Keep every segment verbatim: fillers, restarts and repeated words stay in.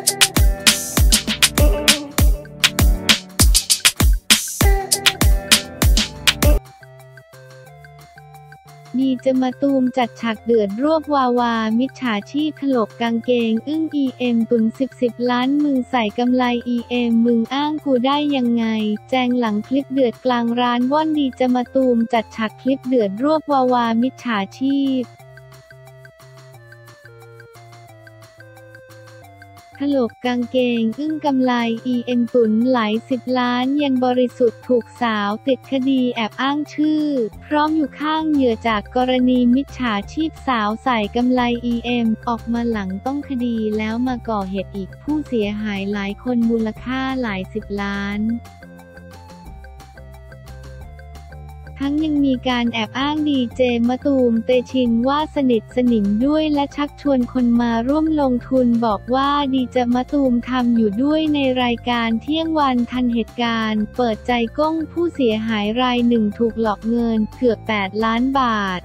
ดีเจมะตูมจัดฉากเดือดรวบวาวามิจฉาชีพถลกกางเกงอึ้ง อี เอ็ม ตุนสิบ สิบล้านมึงใส่กำไล อี เอ็ม มึงอ้างกูได้ยังไงแจงหลังคลิปเดือดกลางร้านว่อนดีเจมะตูมจัดฉากคลิปเดือดรวบวาวามิจฉาชีพถลกกางเกงอึ้งกำไล อี เอ็ม ตุนหลายสิบล้านยันบริสุทธิ์ถูกสาวติดคดีแอบอ้างชื่อพร้อมอยู่ข้างเหยื่อจากกรณีมิจฉาชีพสาวใส่กำไล อี เอ็ม ออกมาหลังต้องคดีแล้วมาก่อเหตุอีกผู้เสียหายหลายคนมูลค่าหลายสิบล้านทั้งยังมีการแอบอ้างดีเจมะตูมเตชินว่าสนิทสนิมด้วยและชักชวนคนมาร่วมลงทุนบอกว่าดีเจมะตูมทำอยู่ด้วยในรายการเที่ยงวันทันเหตุการณ์เปิดใจก้งผู้เสียหายรายหนึ่งถูกหลอกเงินเกือบแปดล้านบาท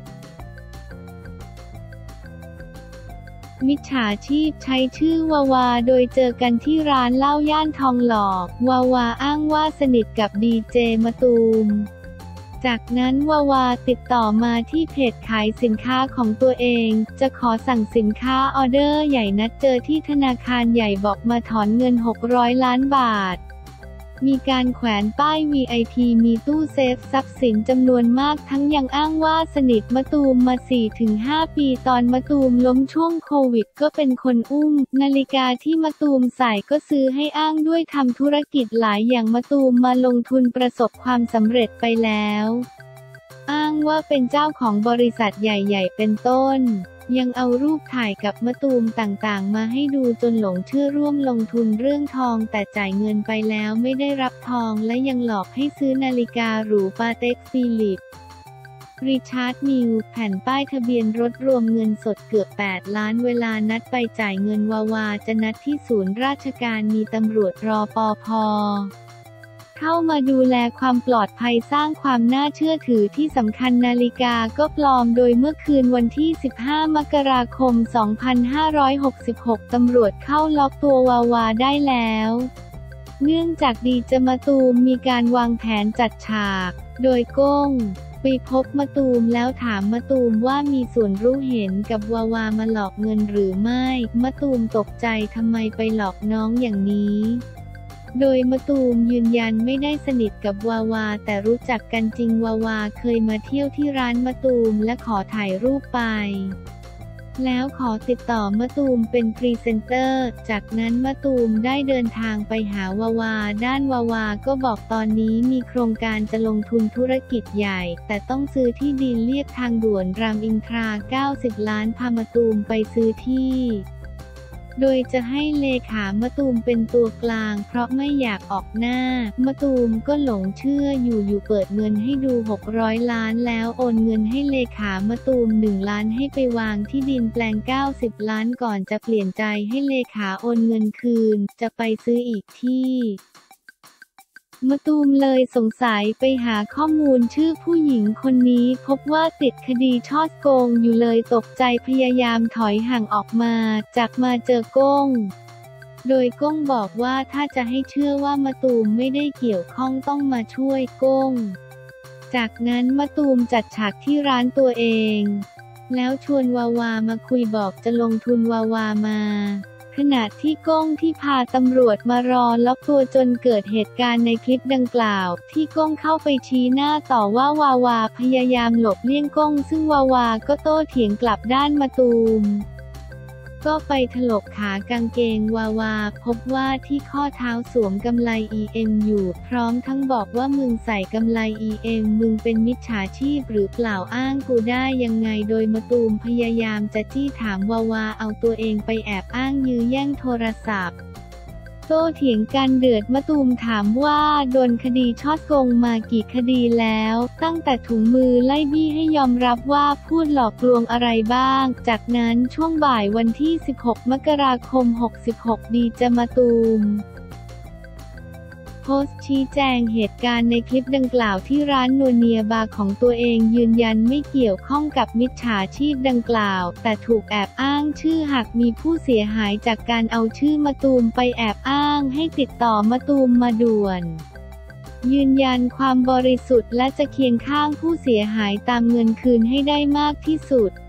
มิจฉาชีพใช้ชื่อวาวาโดยเจอกันที่ร้านเหล้าย่านทองหล่อวาวาอ้างว่าสนิทกับดีเจมะตูมจากนั้นวาวาติดต่อมาที่เพจขายสินค้าของตัวเองจะขอสั่งสินค้าออเดอร์ใหญ่นัดเจอที่ธนาคารใหญ่บอกมาถอนเงินหกร้อยล้านบาทมีการแขวนป้าย วี ไอ พี มีตู้เซฟทรัพย์สินจำนวนมากทั้งยังอ้างว่าสนิทมะตูมมา สี่ถึงห้า ปีตอนมะตูมล้มช่วงโควิดก็เป็นคนอุ้มนาฬิกาที่มะตูมใส่ก็ซื้อให้อ้างด้วยทำธุรกิจหลายอย่างมะตูมมาลงทุนประสบความสำเร็จไปแล้วอ้างว่าเป็นเจ้าของบริษัทใหญ่ๆเป็นต้นยังเอารูปถ่ายกับมะตูมต่างๆมาให้ดูจนหลงเชื่อร่วมลงทุนเรื่องทองแต่จ่ายเงินไปแล้วไม่ได้รับทองและยังหลอกให้ซื้อนาฬิกาหรูปาเต็กฟิลิปริชาร์ดมิลแผ่นป้ายทะเบียนรถรวมเงินสดเกือบแปดล้านเวลานัดไปจ่ายเงินวาวาจะนัดที่ศูนย์ราชการมีตำรวจรปภ.เข้ามาดูแลความปลอดภัยสร้างความน่าเชื่อถือที่สำคัญนาฬิกาก็ปลอมโดยเมื่อคืนวันที่สิบห้ามกราคมสองพันห้าร้อยหกสิบหกตำรวจเข้าล็อกตัววาวาได้แล้วเนื่องจากดีเจมะตูมมีการวางแผนจัดฉากโดยก้งไปพบมะตูมแล้วถามมะตูมว่ามีส่วนรู้เห็นกับวาวามาหลอกเงินหรือไม่มะตูมตกใจทำไมไปหลอกน้องอย่างนี้โดยมะตูมยืนยันไม่ได้สนิทกับวาวาแต่รู้จักกันจริงวาวาเคยมาเที่ยวที่ร้านมะตูมและขอถ่ายรูปไปแล้วขอติดต่อมะตูมเป็นพรีเซนเตอร์จากนั้นมะตูมได้เดินทางไปหาวาวาด้านวาวาก็บอกตอนนี้มีโครงการจะลงทุนธุรกิจใหญ่แต่ต้องซื้อที่ดินเลียบทางด่วนรามอินทราเก้าสิบล้านพามะตูมไปซื้อที่โดยจะให้เลขามะตูมเป็นตัวกลางเพราะไม่อยากออกหน้ามะตูมก็หลงเชื่ออยู่อยู่เปิดเงินให้ดูหกร้อยล้านแล้วโอนเงินให้เลขามะตูมหนึ่งล้านให้ไปวางที่ดินแปลงเก้าสิบล้านก่อนจะเปลี่ยนใจให้เลขาโอนเงินคืนจะไปซื้ออีกที่มะตูมเลยสงสัยไปหาข้อมูลชื่อผู้หญิงคนนี้พบว่าติดคดีช่อโกงอยู่เลยตกใจพยายามถอยห่างออกมาจากมาเจอก้งโดยก้งบอกว่าถ้าจะให้เชื่อว่ามะตูมไม่ได้เกี่ยวข้องต้องมาช่วยก้งจากนั้นมะตูมจัดฉากที่ร้านตัวเองแล้วชวนวาวามาคุยบอกจะลงทุนวาวามาขณะที่ก้งที่พาตำรวจมารอล็อกตัวจนเกิดเหตุการณ์ในคลิปดังกล่าวที่ก้งเข้าไปชี้หน้าต่อว่าวาวาพยายามหลบเลี่ยงก้งซึ่งวาวาก็โต้เถียงกลับด้านมะตูมก็ไปถลกขากางเกงวาวาพบว่าที่ข้อเท้าสวมกำไล อี เอ็ม อยู่พร้อมทั้งบอกว่ามึงใส่กำไล อี เอ็ม มึงเป็นมิจฉาชีพหรือเปล่าอ้างกูได้ยังไงโดยมะตูมพยายามจะจี้ถามวาวาเอาตัวเองไปแอบอ้างยื้อแย่งโทรศัพท์โต้เถียงกันเดือดมะตูมถามว่าโดนคดีช่อโกงมากี่คดีแล้วตั้งแต่ถุงมือไล่บี้ให้ยอมรับว่าพูดหลอกลวงอะไรบ้างจากนั้นช่วงบ่ายวันที่สิบหกมกราคมหกสิบหกดีเจมะตูมโพสต์ชี้แจงเหตุการณ์ในคลิปดังกล่าวที่ร้านนัวเนียบาร์ของตัวเองยืนยันไม่เกี่ยวข้องกับมิจฉาชีพดังกล่าวแต่ถูกแอบอ้างชื่อหากมีผู้เสียหายจากการเอาชื่อมะตูมไปแอบอ้างให้ติดต่อมะตูมมาด่วนยืนยันความบริสุทธิ์และจะเคียงข้างผู้เสียหายตามเงินคืนให้ได้มากที่สุด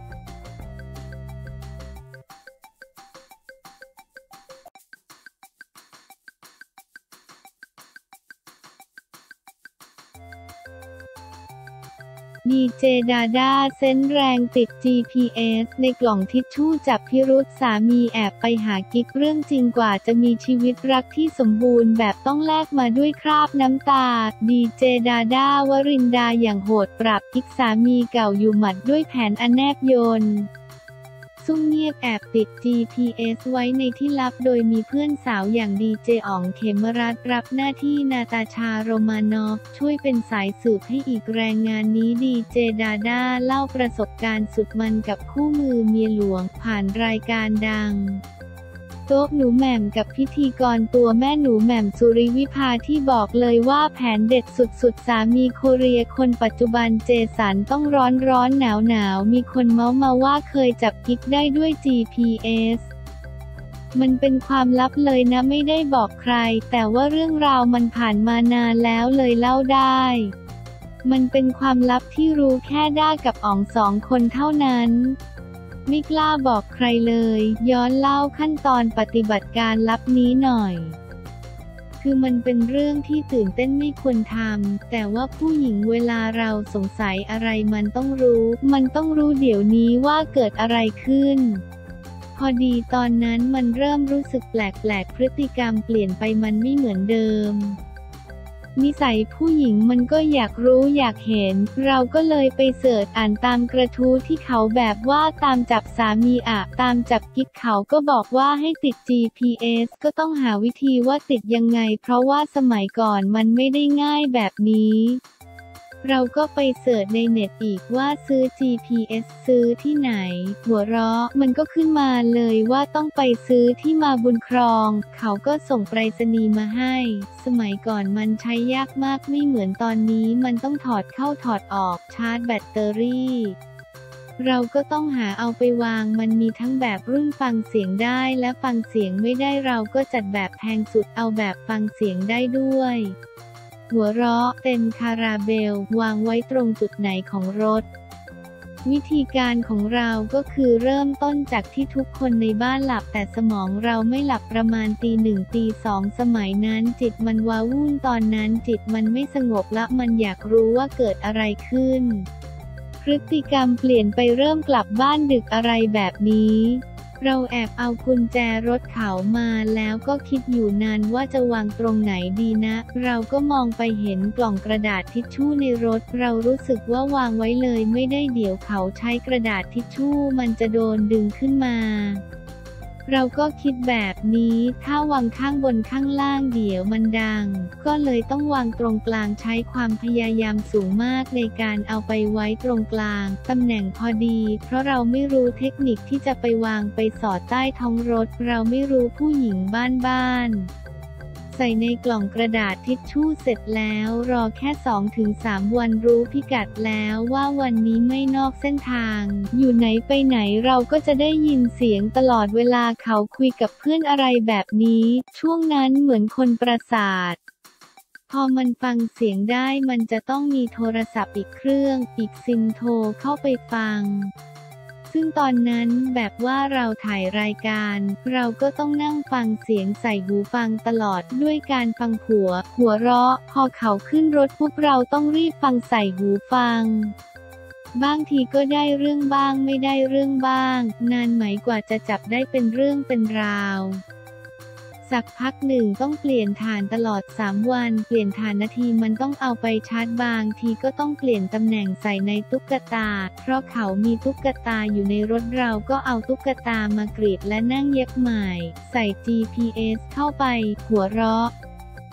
ดีเจดาด้าเซนส์แรงติด จี พี เอส ในกล่องทิชชู่จับพิรุธสามีแอบไปหากิ๊กเรื่องจริงกว่าจะมีชีวิตรักที่สมบูรณ์แบบต้องแลกมาด้วยคราบน้ำตาดีเจดาด้าวรินดาอย่างโหดปรับกิ๊กสามีเก่าอยู่หมัดด้วยแผนอันแนบยนซุ่มเงียบแอบติด จี พี เอส ไว้ในที่ลับโดยมีเพื่อนสาวอย่างดีเจอ๋องเขมรัตน์รับหน้าที่นาตาชาโรมานอฟช่วยเป็นสายสืบให้อีกแรงงานนี้ดีเจดาด้าเล่าประสบการณ์สุดมันกับคู่มือเมียหลวงผ่านรายการดังโต๊ะหนูแหม่มกับพิธีกรตัวแม่หนูแหม่มสุริวิภาที่บอกเลยว่าแผนเด็ดสุดๆสามีโคเรียคนปัจจุบันเจสันต้องร้อนร้อนหนาวหนาวมีคนเมาส์มาว่าเคยจับกิ๊กได้ด้วย จี พี เอส มันเป็นความลับเลยนะไม่ได้บอกใครแต่ว่าเรื่องราวมันผ่านมานานแล้วเลยเล่าได้มันเป็นความลับที่รู้แค่ด้ากับอ๋องสองคนเท่านั้นไม่กล้าบอกใครเลยย้อนเล่าขั้นตอนปฏิบัติการลับนี้หน่อยคือมันเป็นเรื่องที่ตื่นเต้นไม่ควรทำแต่ว่าผู้หญิงเวลาเราสงสัยอะไรมันต้องรู้มันต้องรู้เดี๋ยวนี้ว่าเกิดอะไรขึ้นพอดีตอนนั้นมันเริ่มรู้สึกแปลกๆพฤติกรรมเปลี่ยนไปมันไม่เหมือนเดิมนิสัยผู้หญิงมันก็อยากรู้อยากเห็นเราก็เลยไปเสิร์ชอ่านตามกระทู้ที่เขาแบบว่าตามจับสามีอะตามจับกิ๊กเขาก็บอกว่าให้ติด จี พี เอส ก็ต้องหาวิธีว่าติดยังไงเพราะว่าสมัยก่อนมันไม่ได้ง่ายแบบนี้เราก็ไปเสิร์ชในเน็ตอีกว่าซื้อ จี พี เอส ซื้อที่ไหนหัวเราะมันก็ขึ้นมาเลยว่าต้องไปซื้อที่มาบุญครองเขาก็ส่งไปรษณีย์มาให้สมัยก่อนมันใช้ยากมากไม่เหมือนตอนนี้มันต้องถอดเข้าถอดออกชาร์จแบตเตอรี่เราก็ต้องหาเอาไปวางมันมีทั้งแบบรุ่นฟังเสียงได้และฟังเสียงไม่ได้เราก็จัดแบบแพงสุดเอาแบบฟังเสียงได้ด้วยหัวเราะเต็มคาราเบลวางไว้ตรงจุดไหนของรถวิธีการของเราก็คือเริ่มต้นจากที่ทุกคนในบ้านหลับแต่สมองเราไม่หลับประมาณตีหนึ่งตีสองสมัยนั้นจิตมันว้าวุ่นตอนนั้นจิตมันไม่สงบละมันอยากรู้ว่าเกิดอะไรขึ้นพฤติกรรมเปลี่ยนไปเริ่มกลับบ้านดึกอะไรแบบนี้เราแอบเอากุญแจรถเขามาแล้วก็คิดอยู่นานว่าจะวางตรงไหนดีนะเราก็มองไปเห็นกล่องกระดาษทิชชู่ในรถเรารู้สึกว่าวางไว้เลยไม่ได้เดี๋ยวเขาใช้กระดาษทิชชู่มันจะโดนดึงขึ้นมาเราก็คิดแบบนี้ถ้าวางข้างบนข้างล่างเดี๋ยวมันดังก็เลยต้องวางตรงกลางใช้ความพยายามสูงมากในการเอาไปไว้ตรงกลางตำแหน่งพอดีเพราะเราไม่รู้เทคนิคที่จะไปวางไปสอดใต้ท้องรถเราไม่รู้ผู้หญิงบ้านๆใส่ในกล่องกระดาษทิชชู่เสร็จแล้วรอแค่ สองถึงสาม วันรู้พิกัดแล้วว่าวันนี้ไม่นอกเส้นทางอยู่ไหนไปไหนเราก็จะได้ยินเสียงตลอดเวลาเขาคุยกับเพื่อนอะไรแบบนี้ช่วงนั้นเหมือนคนประสาทพอมันฟังเสียงได้มันจะต้องมีโทรศัพท์อีกเครื่องอีกซิมโทรเข้าไปฟังซึ่งตอนนั้นแบบว่าเราถ่ายรายการเราก็ต้องนั่งฟังเสียงใส่หูฟังตลอดด้วยการฟังผัวหัวเราะพอเขาขึ้นรถปุ๊บเราต้องรีบฟังใส่หูฟังบางทีก็ได้เรื่องบ้างไม่ได้เรื่องบ้างนานไหมกว่าจะจับได้เป็นเรื่องเป็นราวสักพักหนึ่งต้องเปลี่ยนฐานตลอดสามวันเปลี่ยนฐานนาทีมันต้องเอาไปชาร์จบางทีก็ต้องเปลี่ยนตำแหน่งใส่ในตุ๊กตาเพราะเขามีตุ๊กตาอยู่ในรถเราก็เอาตุ๊กตามากรีดและนั่งเย็บใหม่ใส่ จี พี เอส เข้าไปหัวเราะ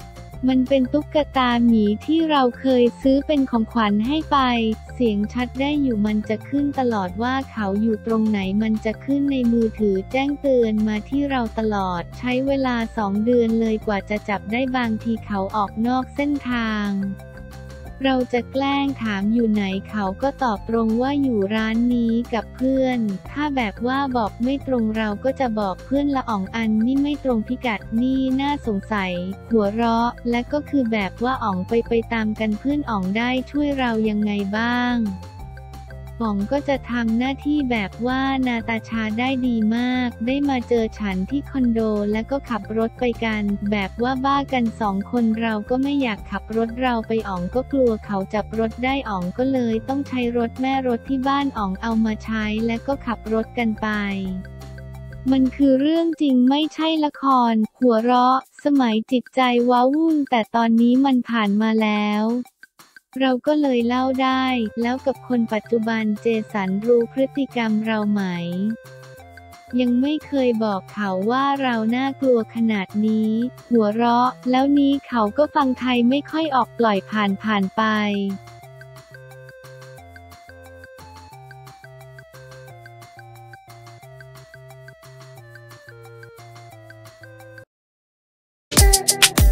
มันเป็นตุ๊กตาหมีที่เราเคยซื้อเป็นของขวัญให้ไปเสียงชัดได้อยู่มันจะขึ้นตลอดว่าเขาอยู่ตรงไหนมันจะขึ้นในมือถือแจ้งเตือนมาที่เราตลอดใช้เวลาสองเดือนเลยกว่าจะจับได้บางทีเขาออกนอกเส้นทางเราจะแกล้งถามอยู่ไหนเขาก็ตอบตรงว่าอยู่ร้านนี้กับเพื่อนถ้าแบบว่าบอกไม่ตรงเราก็จะบอกเพื่อนละอ่องอันนี่ไม่ตรงพิกัดนี่น่าสงสัยหัวเราะและก็คือแบบว่าอ่องไปไปตามกันเพื่อนอ่องได้ช่วยเรายังไงบ้างอ๋องก็จะทำหน้าที่แบบว่านาตาชาได้ดีมากได้มาเจอฉันที่คอนโดและก็ขับรถไปกันแบบว่าบ้ากันสองคนเราก็ไม่อยากขับรถเราไปอ๋องก็กลัวเขาจับรถได้อ๋องก็เลยต้องใช้รถแม่รถที่บ้านอ๋องเอามาใช้และก็ขับรถกันไปมันคือเรื่องจริงไม่ใช่ละครหัวเราะสมัยจิตใจว้าวุ่นแต่ตอนนี้มันผ่านมาแล้วเราก็เลยเล่าได้แล้วกับคนปัจจุบันเจสันรู้พฤติกรรมเราไหมยังไม่เคยบอกเขาว่าเราน่ากลัวขนาดนี้หัวเราะแล้วนี้เขาก็ฟังไทยไม่ค่อยออกปล่อยผ่านผ่านไป